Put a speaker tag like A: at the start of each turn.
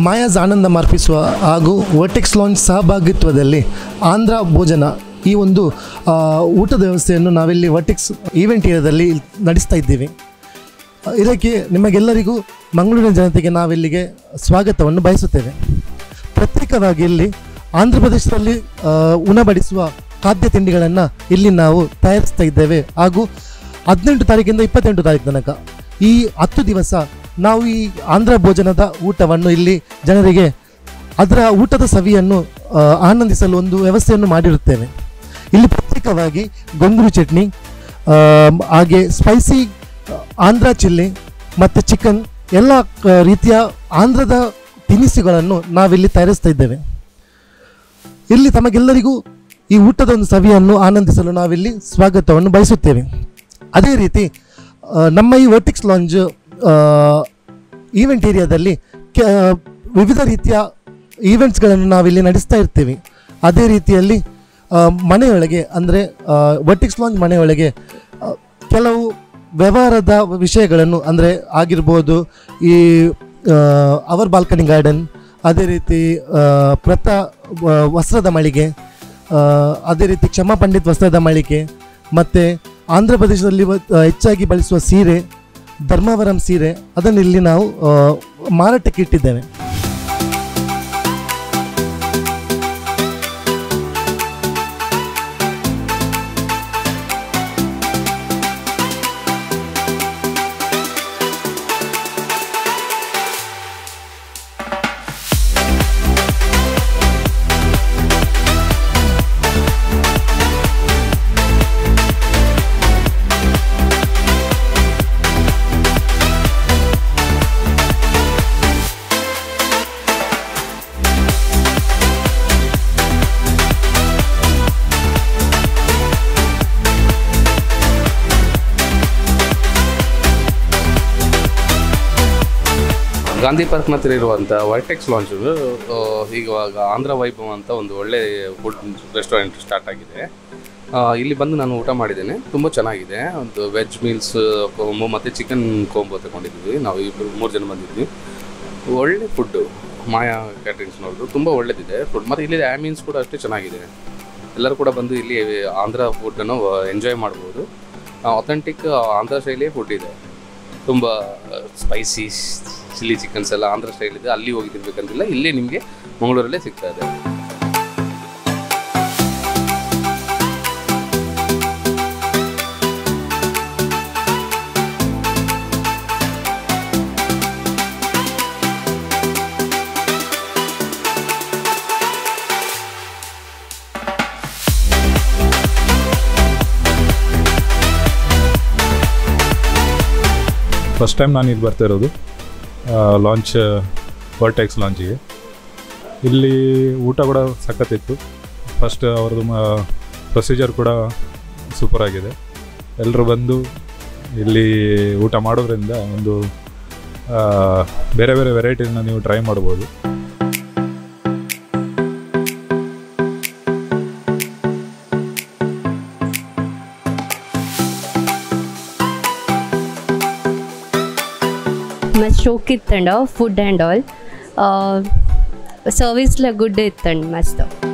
A: ಮಾಯಾಜ್ ಆನಂದ ಅರ್ಪಿಸುವ ಹಾಗೂ vertex launch ಸಹಭಾಗಿತ್ವದಲ್ಲಿ ಆಂಧ್ರ ಭೋಜನ ಈ ಒಂದು ಊಟದ ವ್ಯವಸ್ಥೆಯನ್ನು ನಾವಿಲ್ಲಿ ವರ್ಟೆಕ್ಸ್ ಈವೆಂಟ್ ಏರಿಯಾದಲ್ಲಿ ನಡೆಸ್ತಾ ಇದ್ದೀವಿ. ಇದಕ್ಕೆ ನಿಮಗೆಲ್ಲರಿಗೂ ಮಂಗಳೂರಿನ ಜನತೆಗೆ ನಾವಿಲ್ಲಿಗೆ ಸ್ವಾಗತವನ್ನು ಬಯಸುತ್ತೇವೆ. ಪ್ರತ್ಯೇಕವಾಗಿ ಇಲ್ಲಿ ಆಂಧ್ರ ಪ್ರದೇಶದಲ್ಲಿ ಉಣಬಡಿಸುವ ಖಾದ್ಯ ತಿಂಡಿಗಳನ್ನು ಇಲ್ಲಿ ನಾವು ತಯಾರಿಸ್ತಾ ಇದ್ದೇವೆ. ಹಾಗೂ 18 ತಾರೀಕಿಂದ 28 ತಾರೀಕು ತನಕ ಈ 10 ದಿವಸ ನಾವು ಈ ಆಂಧ್ರ ಭೋಜನದ ಊಟವನ್ನು ಇಲ್ಲಿ ಜನರಿಗೆ ಅದರ ಊಟದ ಸವಿಯನ್ನು ಆನಂದಿಸಲು ಒಂದು ವ್ಯವಸ್ಥೆಯನ್ನು ಮಾಡಿರುತ್ತೇವೆ. ಇಲ್ಲಿ ಪ್ರತ್ಯೇಕವಾಗಿ ಗೊಂಗೂರು ಚಟ್ನಿ, ಹಾಗೆ ಸ್ಪೈಸಿ ಆಂಧ್ರ ಚಿಲ್ಲಿ ಮತ್ತು ಚಿಕನ್ ಎಲ್ಲ ರೀತಿಯ ಆಂಧ್ರದ ತಿನಿಸುಗಳನ್ನು ನಾವಿಲ್ಲಿ ತಯಾರಿಸ್ತಾ ಇದ್ದೇವೆ. ಇಲ್ಲಿ ತಮಗೆಲ್ಲರಿಗೂ ಈ ಊಟದ ಒಂದು ಸವಿಯನ್ನು ಆನಂದಿಸಲು ನಾವಿಲ್ಲಿ ಸ್ವಾಗತವನ್ನು ಬಯಸುತ್ತೇವೆ. ಅದೇ ರೀತಿ ನಮ್ಮ ಈ ವರ್ಟೆಕ್ಸ್ ಲಾಂಜ್ ಈವೆಂಟ್ ಏರಿಯಾದಲ್ಲಿ ವಿವಿಧ ರೀತಿಯ ಈವೆಂಟ್ಸ್ಗಳನ್ನು ನಾವಿಲ್ಲಿ ನಡೆಸ್ತಾ ಇರ್ತೀವಿ. ಅದೇ ರೀತಿಯಲ್ಲಿ ಮನೆಯೊಳಗೆ ಅಂದರೆ ವರ್ಟೆಕ್ಸ್ ಲಾಂಜ್ ಮನೆಯೊಳಗೆ ಕೆಲವು ವ್ಯವಹಾರದ ವಿಷಯಗಳನ್ನು ಅಂದರೆ ಆಗಿರ್ಬೋದು ಈ ಅವರ್ ಬಾಲ್ಕನಿ ಗಾರ್ಡನ್, ಅದೇ ರೀತಿ ಪ್ರತಾ ವಸ್ತ್ರದ ಮಳಿಗೆ, ಅದೇ ರೀತಿ ಕ್ಷಮಾ ಪಂಡಿತ್ ವಸ್ತ್ರದ ಮಳಿಗೆ, ಮತ್ತು ಆಂಧ್ರ ಪ್ರದೇಶದಲ್ಲಿ ಹೆಚ್ಚಾಗಿ ಬಳಸುವ ಸೀರೆ ಧರ್ಮವರಂ ಸೀರೆ ಅದನ್ನು ಇಲ್ಲಿ ನಾವು ಮಾರಾಟಕ್ಕೆ ಇಟ್ಟಿದ್ದೇವೆ.
B: ಗಾಂಧಿ ಪಾರ್ಕ್ನ ಹತ್ತಿರ ಇರುವಂಥ ವರ್ಟೆಕ್ಸ್ ಲಾಂಚ್ ಇವಾಗ ಆಂಧ್ರ ವೈಭವ ಅಂತ ಒಂದು ಒಳ್ಳೆ ಫುಡ್ ರೆಸ್ಟೋರೆಂಟ್ ಸ್ಟಾರ್ಟ್ ಆಗಿದೆ. ಇಲ್ಲಿ ಬಂದು ನಾನು ಊಟ ಮಾಡಿದ್ದೇನೆ, ತುಂಬ ಚೆನ್ನಾಗಿದೆ. ಒಂದು ವೆಜ್ ಮೀಲ್ಸ್ ಕೋಂಬೋ ಮತ್ತು ಚಿಕನ್ ಕೋಂಬೋ ತಗೊಂಡಿದ್ವಿ. ನಾವು 3 ಜನ ಬಂದಿದ್ವಿ. ಒಳ್ಳೆ ಫುಡ್ಡು ಮಾಯಾ ಕ್ಯಾಟ್ರಿಂಗ್ಸ್ನವ್ರದ್ದು ತುಂಬ ಒಳ್ಳೆದಿದೆ ಫುಡ್. ಮತ್ತು ಇಲ್ಲಿ ಆ್ಯಂಬಿಯನ್ಸ್ ಕೂಡ ಅಷ್ಟೇ ಚೆನ್ನಾಗಿದೆ. ಎಲ್ಲರೂ ಕೂಡ ಬಂದು ಇಲ್ಲಿ ಆಂಧ್ರ ಫುಡ್ಡನ್ನು ಎಂಜಾಯ್ ಮಾಡ್ಬೋದು. ಅಥೆಂಟಿಕ್ ಆಂಧ್ರ ಶೈಲಿಯೇ ಫುಡ್ ಇದೆ. ತುಂಬ ಸ್ಪೈಸಿ ಚಿಲ್ಲಿ ಚಿಕನ್ಸ್ ಎಲ್ಲ ಆಂಧ್ರ ಸ್ಟೈಲ್ ಇದೆ. ಅಲ್ಲಿ ಹೋಗಿ ತಿನ್ಬೇಕಂತಿಲ್ಲ, ಇಲ್ಲೇ ನಿಮಗೆ ಮಂಗಳೂರಲ್ಲೇ ಸಿಗ್ತಾ ಇದೆ.
C: ಫಸ್ಟ್ ಟೈಮ್ ನಾನು ಇಲ್ಲಿ ಬರ್ತಾ ಇರೋದು ಲಾಂಚ್ ವರ್ಟೆಕ್ಸ್ ಲಾಂಚಿಗೆ. ಇಲ್ಲಿ ಊಟ ಕೂಡ ಸಖತ್ತಿತ್ತು. ಫಸ್ಟ್ ಅವ್ರದ್ದು ಪ್ರೊಸೀಜರ್ ಕೂಡ ಸೂಪರ್ ಆಗಿದೆ. ಎಲ್ಲರೂ ಬಂದು ಇಲ್ಲಿ ಊಟ ಮಾಡೋದ್ರಿಂದ ಒಂದು ಬೇರೆ ಬೇರೆ ವೆರೈಟಿನ ನೀವು ಟ್ರೈ ಮಾಡ್ಬೋದು.
D: ಮಸ್ತ್ ಹೋಗಿತ್ತಂಡ food and all service good ಇತ್ತಂಡ್ ಮಸ್ತ್.